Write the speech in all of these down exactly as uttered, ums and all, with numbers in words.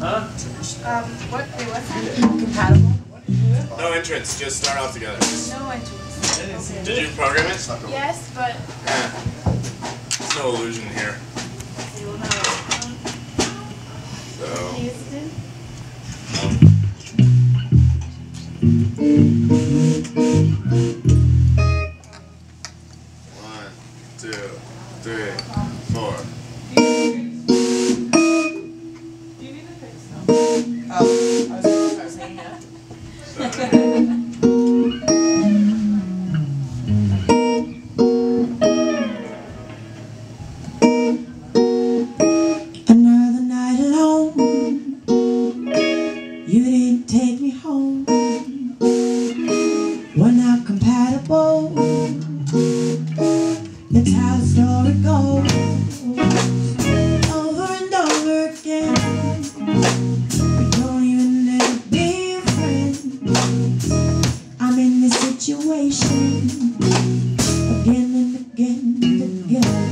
Huh? Um, what, wait, what's that? Compatible? No entrance, just start off together. No entrance. Okay. Did you program it? Yes, but... Yeah. There's no illusion here. You will know. So... Houston? One, two, three, four. Oh, I was, I was hanging out. Another night alone. You didn't take me home. We're not compatible. That's how the story goes. Over and over again. We don't even let it be a friend. I'm in this situation again and again and again.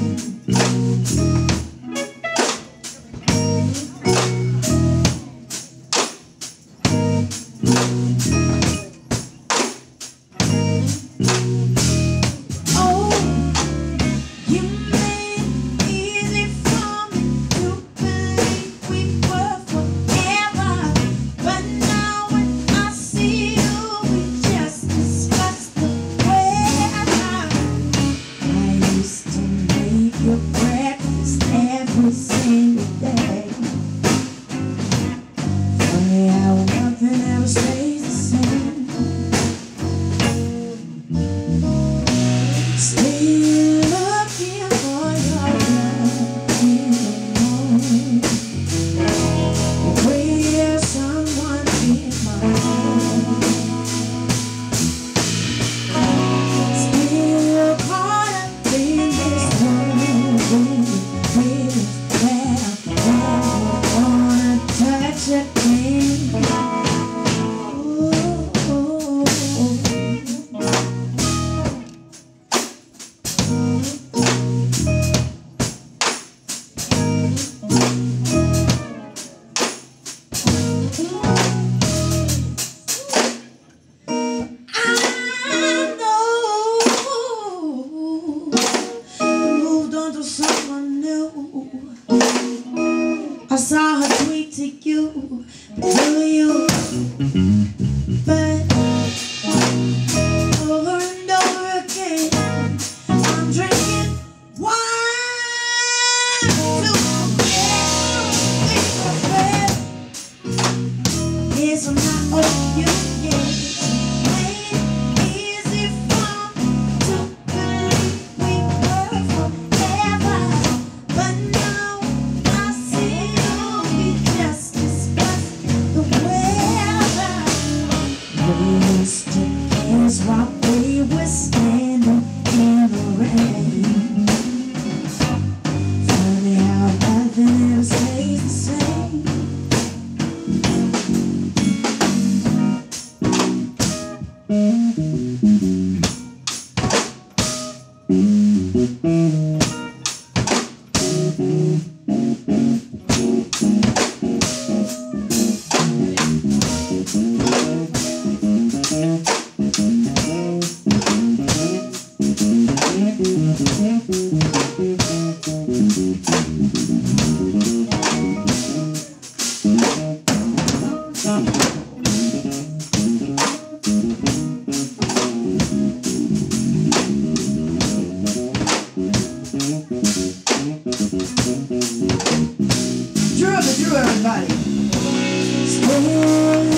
I saw her tweet to you, but do you? But over and over again, I'm drinking wine to forget. Yes, I'm not over you yet. Ain't easy for me to believe we were forever, but now I see you. We just discussed the weather. We used to kiss while we were standing in the rain. Funny how nothing ever stays the same. Drew, Drew, everybody. Stay